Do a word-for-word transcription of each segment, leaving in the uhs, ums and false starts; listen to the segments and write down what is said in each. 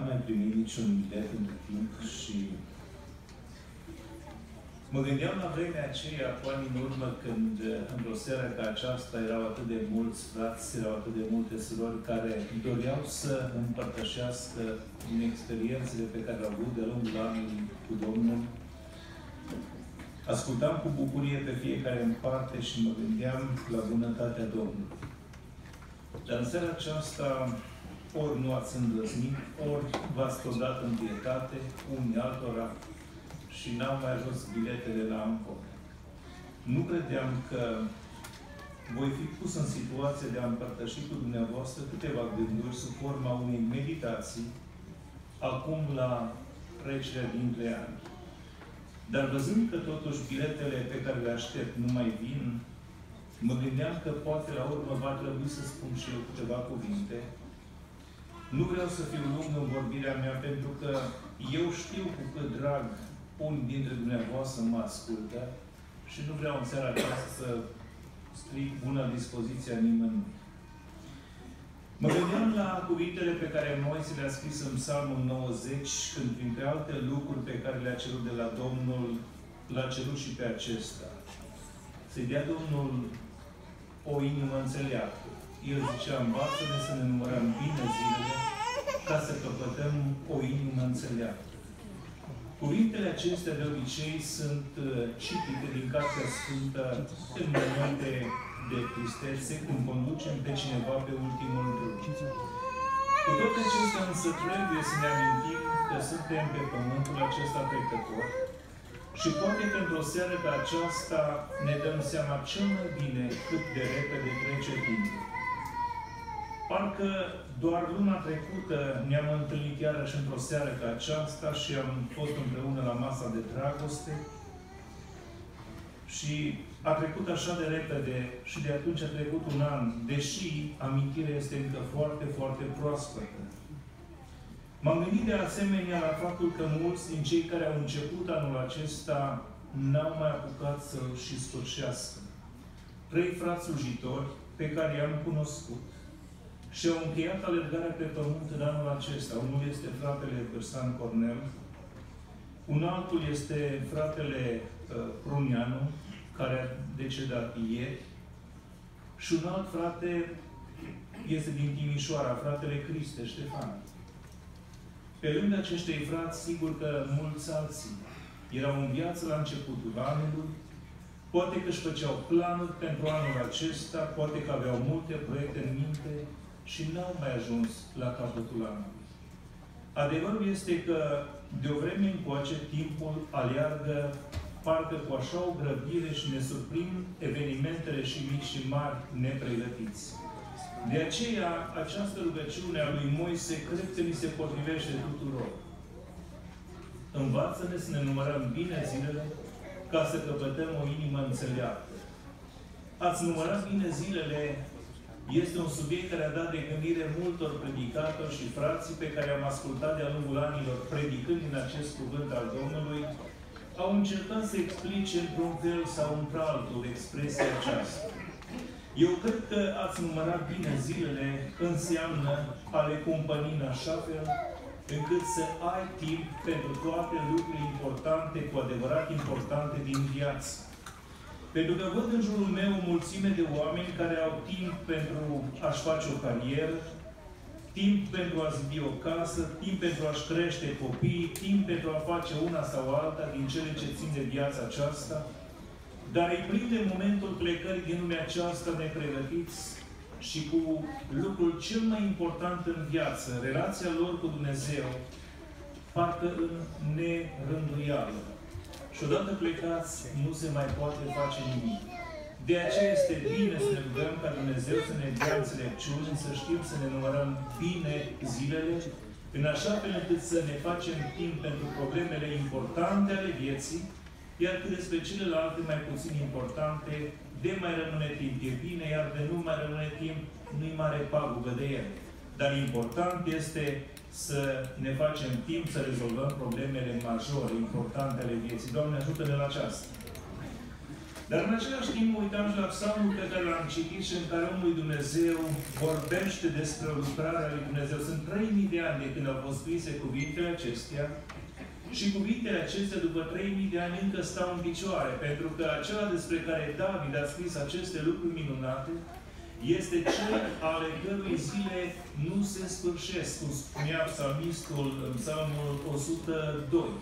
n-am mai primit niciun bilet între timp și mă gândeam la vremea aceea, cu ani în urmă, când într-o seară ca aceasta erau atât de mulți frați, erau atât de multe surori care doreau să împărtășească din experiențele pe care le-au avut de lungul anului cu Domnul. Ascultam cu bucurie pe fiecare în parte și mă gândeam la bunătatea Domnului. Dar în seara aceasta, ori nu ați îndrăznit, ori v-ați dat în pietate, unii altora, și n-au mai ajuns biletele la Ancor. Nu credeam că voi fi pus în situație de a împărtăși cu dumneavoastră câteva gânduri sub forma unei meditații, acum la trecerea dintre ani. Dar văzând că totuși biletele pe care le aștept nu mai vin, mă gândeam că poate la urmă va trebui să spun și eu câteva cuvinte. Nu vreau să fiu lung în vorbirea mea, pentru că eu știu cu cât drag unii dintre dumneavoastră mă ascultă și nu vreau în seara aceasta să stric bună dispoziția nimănui. Mă gândeam la cuvintele pe care Moise le-a scris în Psalmul nouăzeci, când, printre alte lucruri pe care le-a cerut de la Domnul, l-a cerut și pe acesta. Să-i dea Domnul o inimă înțeleaptă. El zicea, învață-ne să ne numărăm bine zilele, ca să căpătăm o inimă înțeleaptă. Cuvintele acestea de obicei sunt citite din Cartea Sfântă în momente de tristețe, când conducem pe cineva pe ultimul drum. Cu toate acestea însă trebuie să ne amintim că suntem pe pământul acesta trecător și poate că într-o seară ca aceasta ne dăm seama cel mai bine cât de repede trece timpul. Parcă doar luna trecută ne-am întâlnit iarăși într-o seară ca aceasta și am fost împreună la masa de dragoste și a trecut așa de repede și de atunci a trecut un an, deși amintirea este încă foarte, foarte proaspătă. M-am gândit de asemenea la faptul că mulți din cei care au început anul acesta n-au mai apucat să-l și sfârșească. Trei frați slujitori pe care i-am cunoscut și au încheiat alergarea pe pământ în anul acesta. Unul este fratele Bersan Cornel, un altul este fratele uh, Prunianu, care a decedat ieri, și un alt frate este din Timișoara, fratele Criste Ștefan. Pe lângă acești frați, sigur că mulți alții erau în viață la începutul anului, poate că își făceau planuri pentru anul acesta, poate că aveau multe proiecte în minte și n-au mai ajuns la capătul anului. Adevărul este că de o vreme încoace timpul aleargă parcă cu așa o grăbire și ne surprind evenimentele și mici și mari nepregătiți. De aceea, această rugăciune a lui Moise cred că ni se potrivește tuturor. Învață-ne să ne numărăm bine zilele, ca să căpătăm o inimă înțeleaptă. Ați numărat bine zilele este un subiect care a dat de gândire multor predicatori și frații pe care am ascultat de-a lungul anilor, predicând din acest cuvânt al Domnului, au încercat să explice într-un fel sau într-altul expresia aceasta. Eu cred că ați numărat bine zilele înseamnă a le cumpăni în așa fel încât să ai timp pentru toate lucrurile importante, cu adevărat importante din viață. Pentru că văd în jurul meu o mulțime de oameni care au timp pentru a-și face o carieră, timp pentru a zidi o casă, timp pentru a-și crește copiii, timp pentru a face una sau alta din cele ce țin de viața aceasta, dar îi prinde momentul plecării din lumea aceasta nepregătiți și cu lucrul cel mai important în viață, relația lor cu Dumnezeu, parcă în nerânduială. Și odată plecați, nu se mai poate face nimic. De aceea este bine să ne rugăm ca Dumnezeu să ne dea înțelepciune, să știm să ne numărăm bine zilele, în așa fel încât să ne facem timp pentru problemele importante ale vieții, iar cât despre celelalte mai puțin importante, de mai rămâne timp e bine, iar de nu mai rămâne timp, nu-i mare pagubă de el. Dar important este să ne facem timp să rezolvăm problemele majore, importante ale vieții. Doamne, ajută-ne la aceasta! Dar în același timp mă uitam și la psalmul pe care l-am citit și în care omul lui Dumnezeu vorbește despre lucrarea lui Dumnezeu. Sunt trei mii de ani de când au fost scrise cuvintele acestea și cuvintele acestea după trei mii de ani încă stau în picioare, pentru că acela despre care David a scris aceste lucruri minunate este cel ale cărui zile nu se sfârșesc, cum spunea psalmistul în psalmul o sută doi.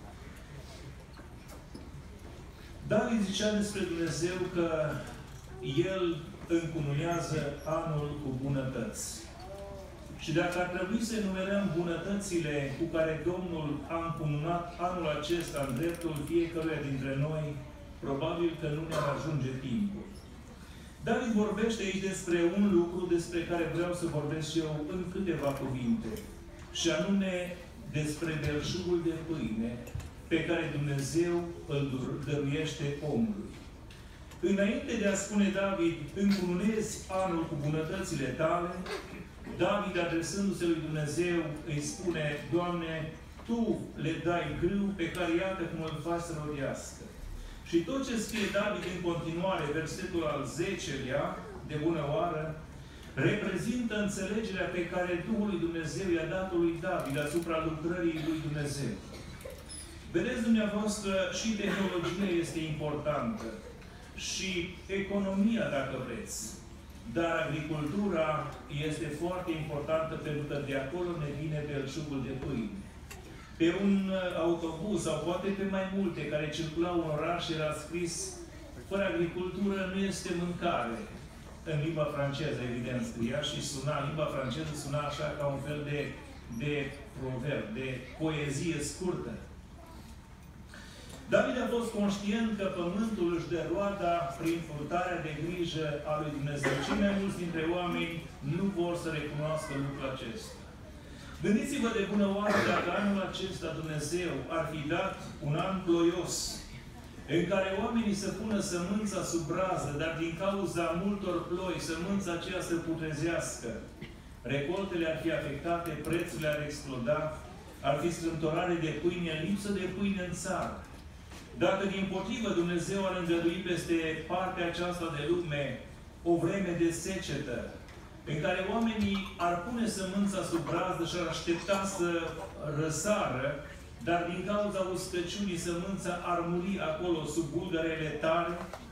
David zicea despre Dumnezeu că El încununează anul cu bunătăți. Și dacă ar trebui să enumerăm bunătățile cu care Domnul a încununat anul acesta în dreptul fiecăruia dintre noi, probabil că nu ne-ar ajunge timpul. David vorbește aici despre un lucru despre care vreau să vorbesc și eu în câteva cuvinte, și anume despre belșugul de pâine pe care Dumnezeu îl dăruiește omului. Înainte de a spune David, încununezi anul cu bunătățile tale, David, adresându-se lui Dumnezeu, îi spune, Doamne, Tu le dai grâu pe care iată cum îl faci să rodească. Și tot ce scrie David în continuare, versetul al zecelea, de bună oară, reprezintă înțelegerea pe care Duhul lui Dumnezeu i-a dat lui David asupra lucrării lui Dumnezeu. Vedeți dumneavoastră, și tehnologia este importantă, și economia, dacă vreți. Dar agricultura este foarte importantă, pentru că de acolo ne vine belșugul de pâine. Pe un autobuz, sau poate pe mai multe, care circulau în oraș, era scris, fără agricultură nu este mâncare. În limba franceză, evident, scria și suna, limba franceză suna așa ca un fel de, de proverb, de poezie scurtă. David a fost conștient că pământul își dă roada prin purtarea de grijă a lui Dumnezeu. Cei mai mulți dintre oameni nu vor să recunoască lucrul acesta. Gândiți-vă de bună oară dacă anul acesta Dumnezeu ar fi dat un an ploios, în care oamenii să pună sămânța sub rază, dar din cauza multor ploi, sămânța aceea să putrezească, recoltele ar fi afectate, prețurile ar exploda, ar fi strâmtorare de pâine, lipsă de pâine în țară. Dacă, dimpotrivă, Dumnezeu ar îngădui peste partea aceasta de lume o vreme de secetă, în care oamenii ar pune sămânța sub brazdă și ar aștepta să răsară, dar din cauza uscăciunii sămânța ar muri acolo sub bulgărele tare,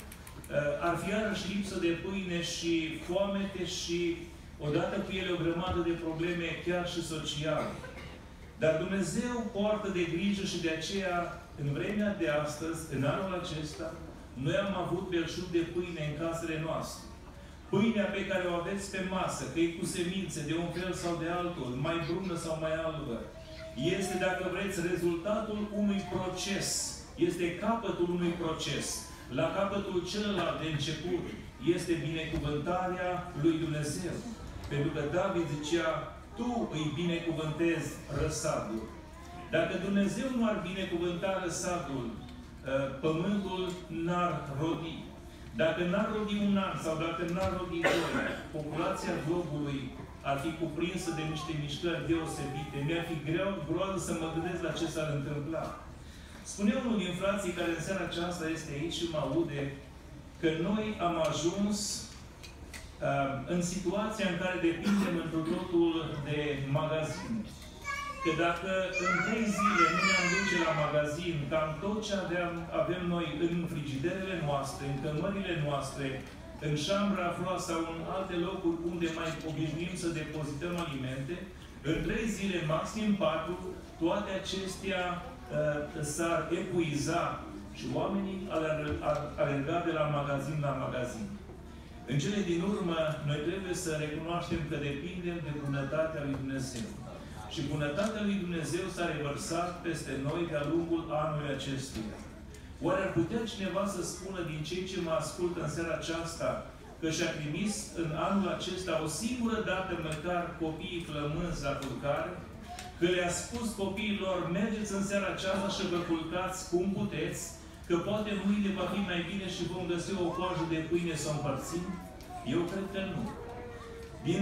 ar fi iarăși lipsă de pâine și foamete și, odată cu ele, o grămadă de probleme chiar și sociale. Dar Dumnezeu poartă de grijă și de aceea, în vremea de astăzi, în anul acesta, noi am avut belșug de pâine în casele noastre. Pâinea pe care o aveți pe masă, că e cu semințe de un fel sau de altul, mai brună sau mai albă, este, dacă vreți, rezultatul unui proces. Este capătul unui proces. La capătul celălalt de început este binecuvântarea lui Dumnezeu. Pentru că David zicea, Tu îi binecuvântezi răsadul. Dacă Dumnezeu nu ar binecuvânta răsadul, pământul n-ar rodi. Dacă n-ar rodi un an sau dacă n-ar rodi doi, populația globului ar fi cuprinsă de niște mișcări deosebite. Mi-ar fi greu, groază să mă gândesc la ce s-ar întâmpla. Spunea unul din frații care în seara aceasta este aici și mă aude, că noi am ajuns uh, în situația în care depindem într totul de magazine. Că dacă în trei zile nu ne-am duce la magazin, cam tot ce aveam, avem noi în frigiderele noastre, în cămările noastre, în șambra afloasă sau în alte locuri unde mai obișnuim să depozităm alimente, în trei zile, maxim patru, toate acestea uh, s-ar epuiza și oamenii ar alerga de la magazin la magazin. În cele din urmă, noi trebuie să recunoaștem că depindem de bunătatea lui Dumnezeu. Și bunătatea lui Dumnezeu s-a revărsat peste noi de-a lungul anului acestuia. Oare ar putea cineva să spună din cei ce mă ascultă în seara aceasta că și-a trimis în anul acesta o singură dată măcar copiii flămânzi la culcare? Că le-a spus copiilor, mergeți în seara aceasta și vă culcați cum puteți, că poate mâine va fi mai bine și vom găsi o coajă de pâine să o împărțim? Eu cred că nu. Din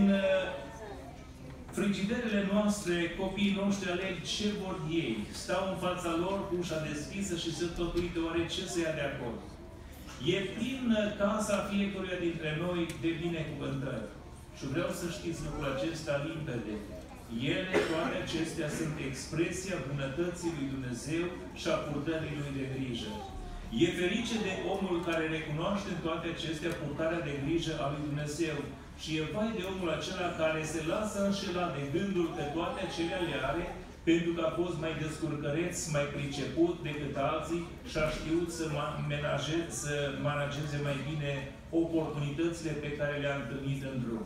frigiderele noastre, copiii noștri aleg ce vor ei. Stau în fața lor cu ușa deschisă și se tot uită oare ce să ia de acolo. E prin casa fiecăruia dintre noi de binecuvântări. Și vreau să știți lucrul acesta limpede. Ele, toate acestea, sunt expresia bunătății lui Dumnezeu și a purtării lui de grijă. E ferice de omul care recunoaște în toate acestea purtarea de grijă a lui Dumnezeu. Și e vai de omul acela care se lasă înșelat de gândul că toate acelea le are pentru că a fost mai descurcăreț, mai priceput decât alții și a știut să, menaje, să manageze mai bine oportunitățile pe care le-a întâlnit în drum.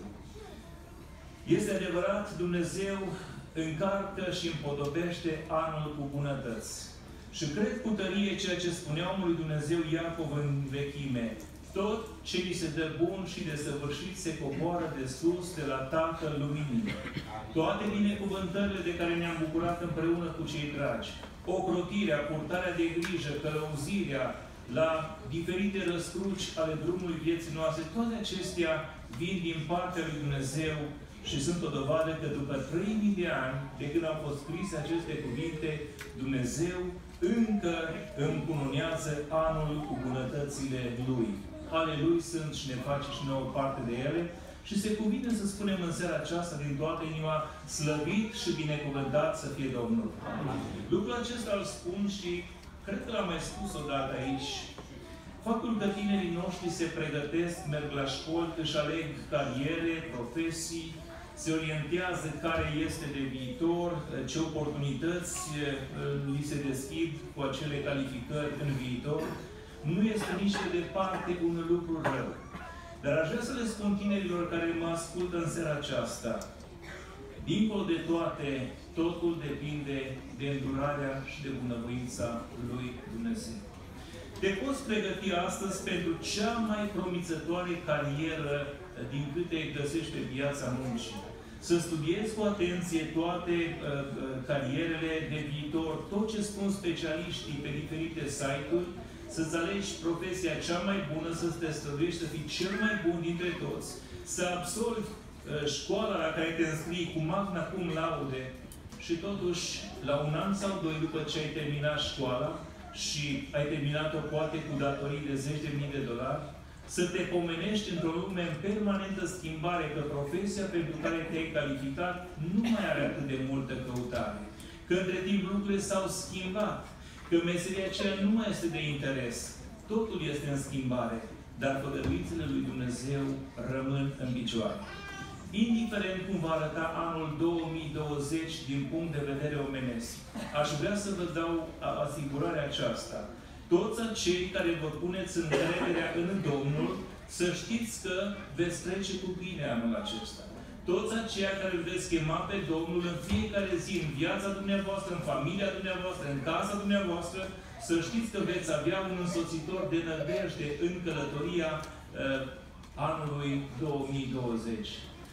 Este adevărat, Dumnezeu încarcă și împodobește anul cu bunătăți. Și cred cu tărie ceea ce spunea omului Dumnezeu Iacov în vechime. Tot ce li se dă bun și de săvârșit se coboară de sus, de la Tatăl Luminii. Toate binecuvântările de care ne-am bucurat împreună cu cei dragi, ocrotirea, purtarea de grijă, călăuzirea, la diferite răscruci ale drumului vieții noastre, toate acestea vin din partea lui Dumnezeu și sunt o dovadă că după trei mii de ani, de când au fost scrise aceste cuvinte, Dumnezeu încă încununează anul cu bunătățile Lui. Ale Lui sunt și ne face și nouă parte de ele. Și se cuvine să spunem în seara aceasta din toată inima, slăvit și binecuvântat să fie Domnul. Amin. Lucrul acesta îl spun și cred că l-am mai spus odată aici. Faptul că tinerii noștri se pregătesc, merg la școli, își aleg cariere, profesii, se orientează care este de viitor, ce oportunități li se deschid cu acele calificări în viitor, nu este nici de departe un lucru rău. Dar aș vrea să le spun tinerilor care mă ascultă în seara aceasta, dincolo de toate, totul depinde de îndurarea și de bunăvoința lui Dumnezeu. Te poți pregăti astăzi pentru cea mai promițătoare carieră din câte găsești pe piața muncii. Să studiezi cu atenție toate uh, carierele de viitor, tot ce spun specialiștii pe diferite site-uri, să-ți alegi profesia cea mai bună, să te străduiești, să fii cel mai bun dintre toți, să absolvi uh, școala la care te înscrii cu magna cum laude și totuși, la un an sau doi după ce ai terminat școala și ai terminat-o poate cu datorii de zeci de mii de dolari, să te pomenești într-o lume în permanentă schimbare, că profesia pentru care te-ai calificat nu mai are atât de multă căutare. Că între timp lucrurile s-au schimbat. Că meseria aceea nu mai este de interes. Totul este în schimbare. Dar făgăduințele lui Dumnezeu rămân în picioare. Indiferent cum va arăta anul două mii douăzeci din punct de vedere omenesc, aș vrea să vă dau asigurarea aceasta. Toți acei care vă puneți încrederea în Domnul, să știți că veți trece cu bine anul acesta. Toți aceia care îl veți chema pe Domnul în fiecare zi, în viața dumneavoastră, în familia dumneavoastră, în casa dumneavoastră, să știți că veți avea un însoțitor de nădejde în călătoria uh, anului două mii douăzeci.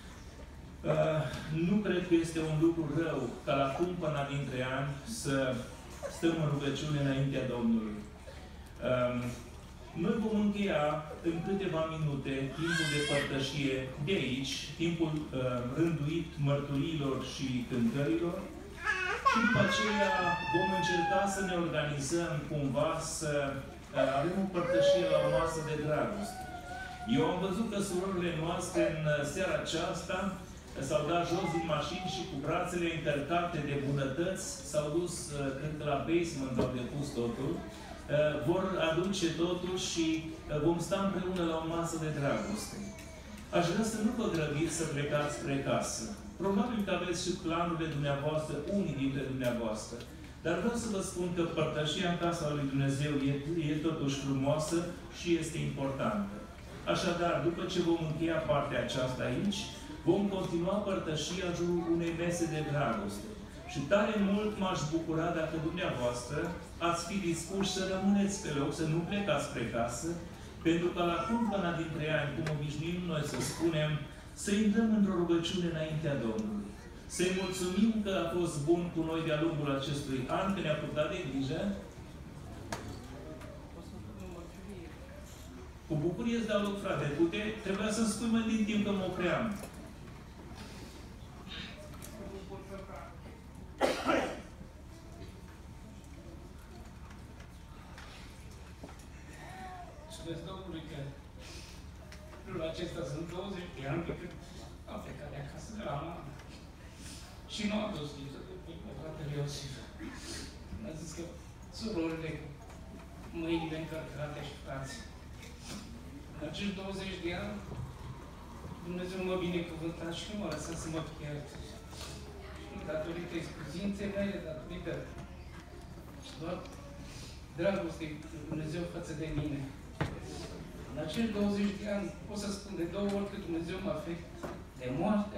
Uh, nu cred că este un lucru rău ca la cumpăna dintre ani să stăm în rugăciune înaintea Domnului. Uh, Noi vom încheia în câteva minute timpul de părtășie de aici, timpul uh, rânduit mărturiilor și cântărilor și după aceea vom încerca să ne organizăm cumva să uh, avem o părtășie la o masă de dragoste. Eu am văzut că surorile noastre în seara aceasta s-au dat jos din mașini și cu brațele încărcate de bunătăți s-au dus, uh, cred că la basement au depus totul. Uh, vor aduce totul și uh, vom sta împreună la o masă de dragoste. Aș vrea să nu vă grăbiți să plecați spre casă. Probabil că aveți și planurile dumneavoastră, unii dintre dumneavoastră. Dar vreau să vă spun că părtășia în casa lui Dumnezeu e, e totuși frumoasă și este importantă. Așadar, după ce vom încheia partea aceasta aici, vom continua părtășia în jurul unei mese de dragoste. Și tare mult m-aș bucura dacă dumneavoastră ați fi dispuși să rămâneți pe loc, să nu plecați spre casă, pentru că la cumpăna dintre ani, cum obișnuim noi să spunem, să intrăm într-o rugăciune înaintea Domnului. Să-i mulțumim că a fost bun cu noi de-a lungul acestui an, că ne-a purtat de grijă. Cu bucurie îți dau loc, frate. Pute, trebuia să-mi spui mai din timp că mă opream. mulțumesc Domnului că lucrul acesta sunt douăzeci de ani de când am plecat de acasă de la mama. Și nu am dus lipsă de mic pe fratele Iosif. Mi-a zis că surorile cu mâinile încărcate și frații. În acești douăzeci de ani, Dumnezeu m-a binecuvântat și nu m-a lăsat să mă pierd. Și datorită experienței mele, datorită și doar dragostei de Dumnezeu față de mine. În acești douăzeci de ani, pot să spun de două ori că Dumnezeu m-a ferit de moarte,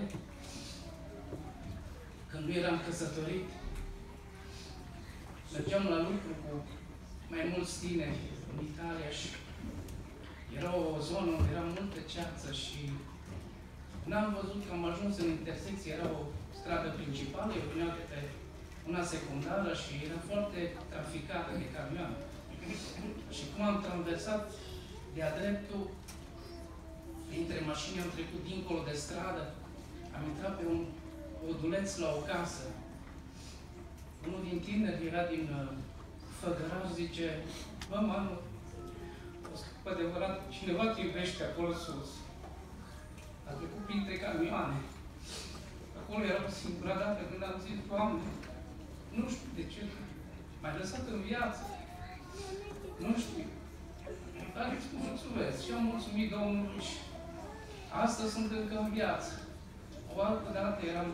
când nu eram căsătorit, mergeam la lucru cu mai mulți tineri în Italia și era o zonă unde era multă ceață și n-am văzut că am ajuns în intersecție, era o stradă principală, eu veneam de pe una secundară și era foarte traficată de camioane. Și cum am traversat de-a dreptul, dintre mașini am trecut dincolo de stradă, am intrat pe un oduleț la o casă. Unul din tineri era din uh, Făgăraș, zice, bă, manu, cu adevărat, cineva te iubește acolo sus. A trecut printre camioane. Acolo era o singura dată când am zis, Doamne, nu știu de ce m-ai lăsat în viață. Nu știu. Dar îți mulțumesc și am mulțumit Domnului și astăzi sunt încă în viață. O altă dată eram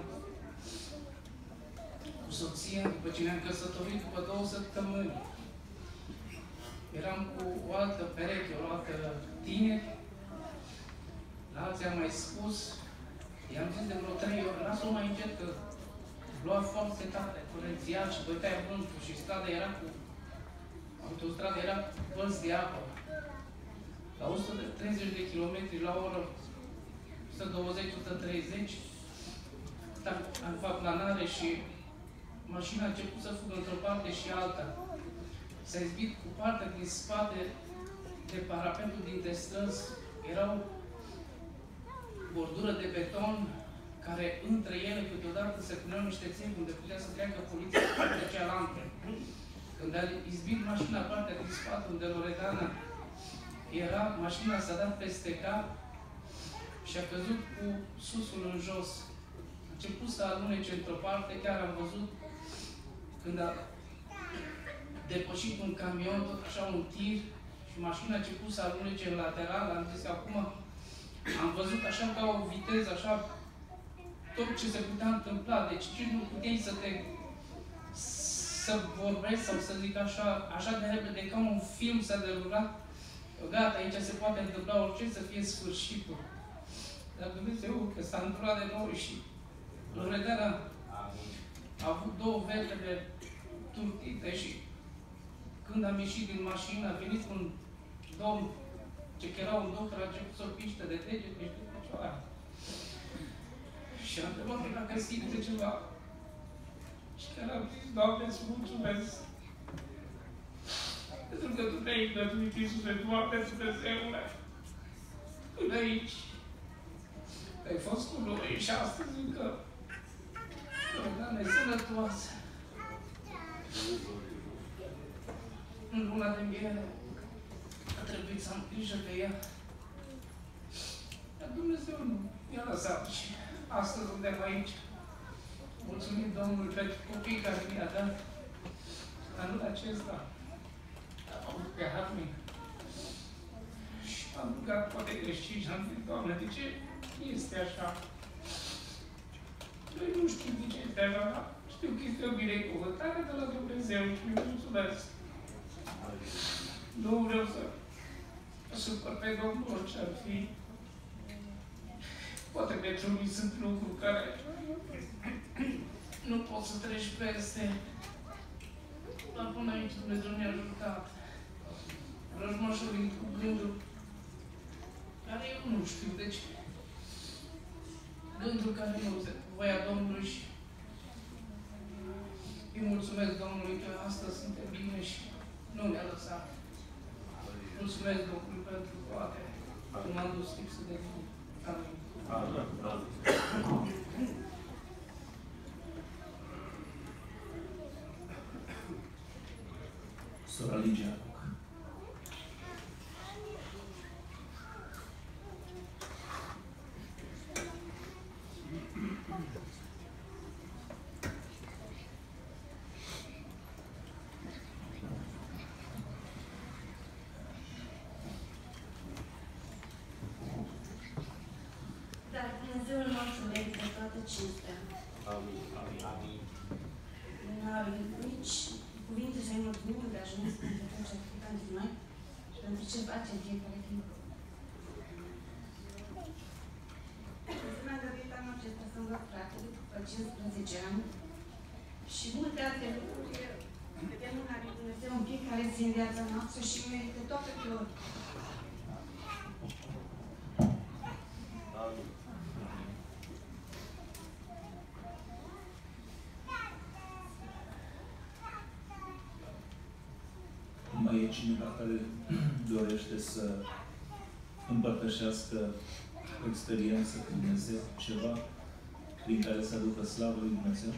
cu soția, după ce ne-am căsătorit, după două săptămâni. Eram cu o altă pereche, o altă tineri. La alții am mai spus, i-am zis de vreo trei ori, lasă-o mai încet, că lua foarte tare, curențial și bătea vântul și strada era cu... autostrada era cu vălți de apă. La o sută treizeci de kilometri la oră, o sută douăzeci - o sută treizeci, am fac planare și mașina a început să fugă într-o parte și alta. S-a izbit cu partea din spate de parapetul dintre străzi. Era o bordură de beton care între ele câteodată se puneau niște țevi unde putea să treacă poliția pe partea cealaltă. Când a izbit mașina partea din spate unde Loredana era, mașina s-a dat peste cap și a căzut cu susul în jos. A început să alunece într-o parte, chiar am văzut când a depășit un camion, tot așa un tir, și mașina a început să alunece în lateral. Am zis că acum am văzut așa ca o viteză, așa, tot ce se putea întâmpla. Deci ce nu puteai să te să vorbești sau să zic așa, așa de repede, ca un film s-a derulat. Gata, aici se poate întâmpla orice, să fie sfârșitul. Dar Dumnezeu, că s-a întâmplat de noi și Loredana a avut două vertebre turtite și când am ieșit din mașină, a venit un domn, ce că era un doctor, a început să o piște de degete și de picioare. Și a întrebat dacă simte ceva. Și chiar am zis, Doamne, îți mulțumesc. Pentru că Tu ne-ai îngăduit, Iisuse, Doamne, Dumnezeule, până aici. Ai fost cu noi și astăzi încă Loredana e sănătoasă. În luna de miere a trebuit să am grijă de ea. Dar Dumnezeu nu i-a lăsat și astăzi suntem aici. Mulțumim Domnului pentru copiii care mi-a dat anul acesta. Am avut pe Harmin. Și am rugat poate greșit și am zis, Doamne, de ce este așa? Noi nu știm de ce este așa, dar știu că este o binecuvântare de la Dumnezeu și îi mulțumesc. Nu vreau să supăr pe Domnul orice ar fi. Poate pentru unii sunt lucruri care nu poți să treci peste. Dar până aici Dumnezeu ne-a ajutat. Răzmoșul vin cu gândul care eu nu știu, deci gândul care nu se voia Domnului și îi mulțumesc Domnului că astăzi suntem bine și nu ne-a lăsat. Mulțumesc Domnului pentru toate. Nu m-am dus lipsă de mine. Amin. Sora Ligia. Dumnezeul nostru merită toată cinstea. Amin. Amin. Amin. Nu avem nici cuvinte să-i mulțumim de ajuns pentru tot ce a făcut pentru noi și pentru ce face în fiecare timp. Mi-a dorit anul acesta să-mi văd fratele după cincisprezece ani și multe alte lucruri vedem în Lui Dumnezeu în fiecare zi în viața noastră și merită toată gloria. Amin. Mai e cineva care dorește să împărtășească o experiență cu Dumnezeu, ceva prin care să aducă slavă lui Dumnezeu?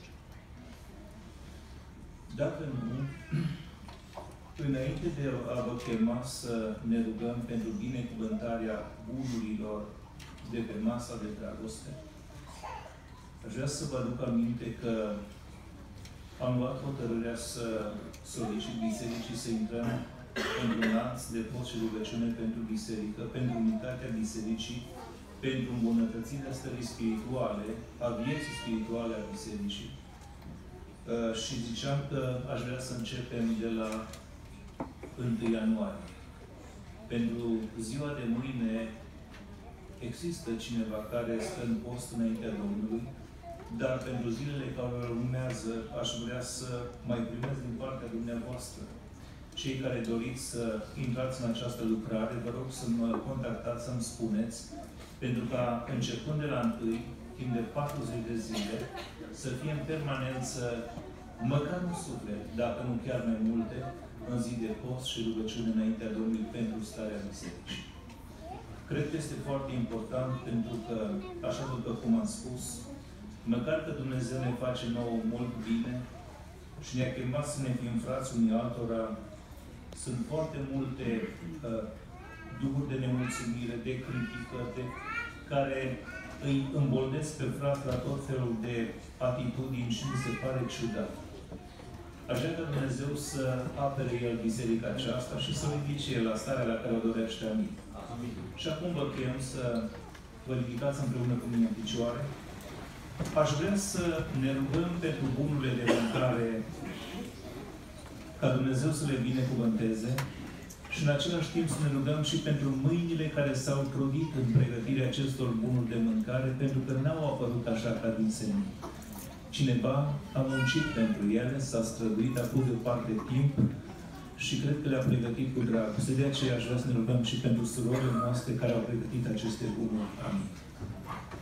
Dacă nu, înainte de a vă chema să ne rugăm pentru binecuvântarea bunurilor de pe masa de dragoste, aș vrea să vă aduc aminte că am luat hotărârea să solicit bisericii să intrăm într-un lanț de post și rugăciune pentru biserică, pentru unitatea bisericii, pentru îmbunătățirea stării spirituale, a vieții spirituale a bisericii. Uh, și ziceam că aș vrea să începem de la întâi ianuarie. Pentru ziua de mâine există cineva care stă în post înaintea Domnului, dar pentru zilele care urmează aș vrea să mai primesc din partea dumneavoastră. Cei care doriți să intrați în această lucrare, vă rog să mă contactați, să-mi spuneți, pentru ca începând de la întâi, timp de patruzeci de zile, să fie în permanență, măcar un suflet, dacă nu chiar mai multe, în zi de post și rugăciune înaintea Domnului pentru starea bisericii. Cred că este foarte important pentru că, așa după cum am spus, măcar că Dumnezeu ne face nouă mult bine și ne-a chemat să ne fim frați unii altora, sunt foarte multe uh, duhuri de nemulțumire, de critică, de care îi îmboldesc pe frați la tot felul de atitudini și mi se pare ciudat. Aș vrea ca Dumnezeu să apere El biserica aceasta și să o ridice El la starea la care o dorește. Amin. Amin. Și acum vă chem să vă ridicați împreună cu mine în picioare. Aș vrea să ne rugăm pentru bunurile de mâncare, ca Dumnezeu să le binecuvânteze și în același timp să ne rugăm și pentru mâinile care s-au trudit în pregătirea acestor bunuri de mâncare, pentru că n-au apărut așa ca din senin. Cineva a muncit pentru ele, s-a străduit, a pus deoparte timp și cred că le-a pregătit cu dragoste. De aceea aș vrea să ne rugăm și pentru surorile noastre care au pregătit aceste bunuri. Amin.